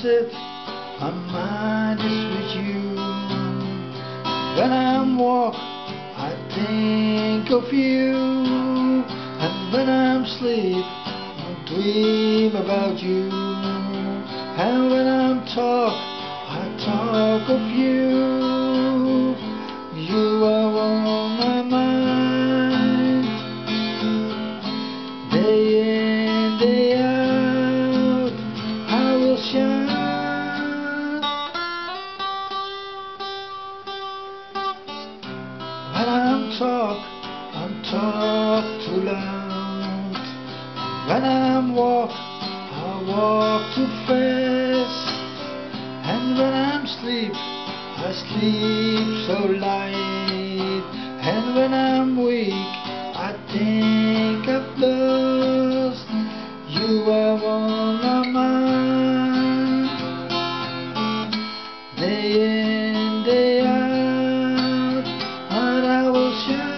sit, my mind is with you. When I'm walk, I think of you. And when I'm asleep, I dream about you. And when I'm talk, I talk of you. You are on my mind, day in, day out, I will shine. When I'm talk too loud. When I'm walk, I walk too fast. And when I'm sleep, I sleep so light. And when I'm weak, I think I've lost. You are on my mind, day in, day out, and I will shine.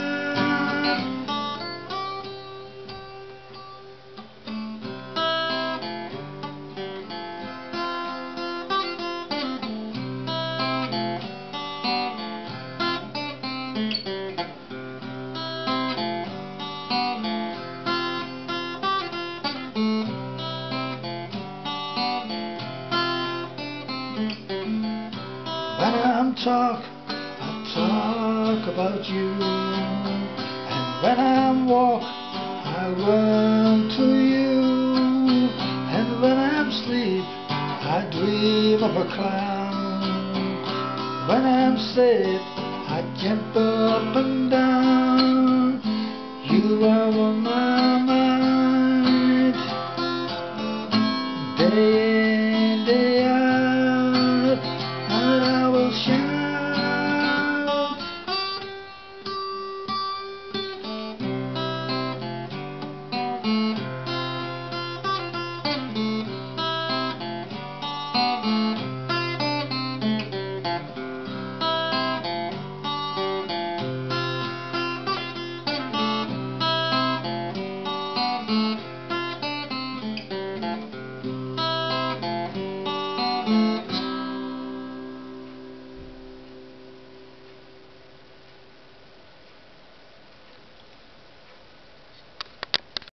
When I'm talk, I talk about you. And when I'm walk, I run to you. And when I'm sleep, I dream of a clown. When I'm sad, I jump up and down. You are on my mind.